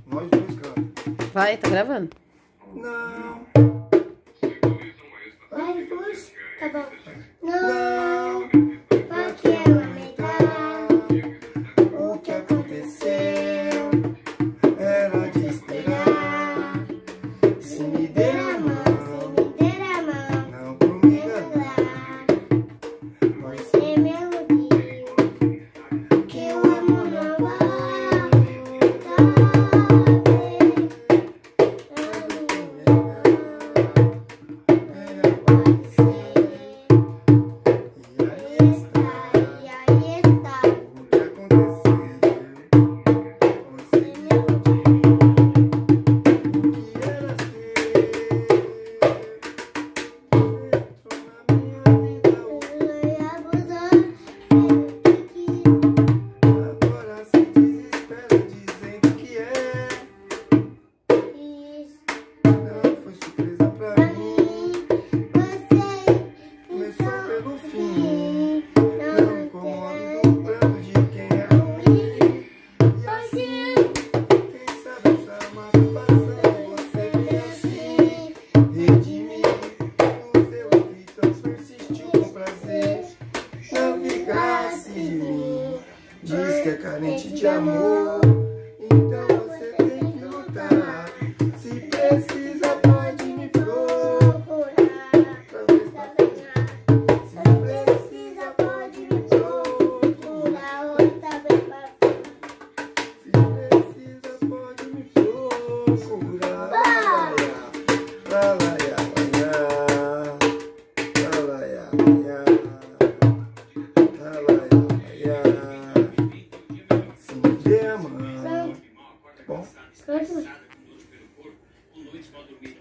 Nós dois cantamos. Vai, tá gravando? Não. Vai, puxa. Tá bom. Não. Vai que é lamentar. O que aconteceu era de esperar. Se me der a mão, não por me enganar. Você me iludiu, que o amor não vai voltar. E aí está, O que aconteceu? Você me iludiu. O que era ser? Entrou na minha vida. Agora se desespera dizendo que é. Não foi surpresa pra mim. Começou pelo fim. Não incomodo do pranto de quem é ruim. E assim, quem sabe essa mata passando você vê assim. Redimir o seu escrito persistiu com prazer. Não ficasse de mim. Diz que é carente de amor. Então você tem que lutar. Se precisa pode me procurar. Pra ver se tá feliz. Se precisa pode me procurar. Se precisa pode me procurar. Lá, lá, ia, lá, lá, lá, ia, lá, lá, ia. Se me der a mão. Bom. Pronto.